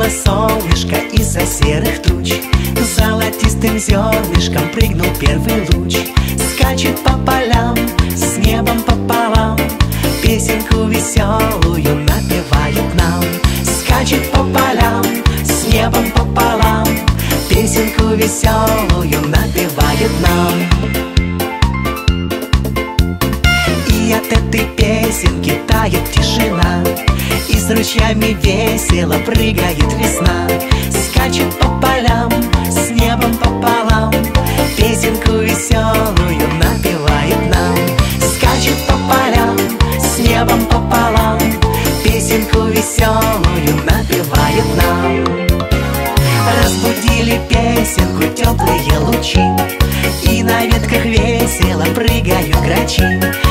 Вылетело солнышко из-за серых туч, золотистым зернышком прыгнул первый луч. Скачет по полям с небом пополам, песенку веселую напевает нам. Скачет по полям с небом пополам, песенку веселую напевает нам. И от этой песенки тает тишина, и с ручьями весело прыгает весна. Скачет по полям с небом пополам, песенку веселую напевает нам. Скачет по полям с небом пополам, песенку веселую напевает нам. Разбудили песенку теплые лучи, и на ветках весело прыгают грачи.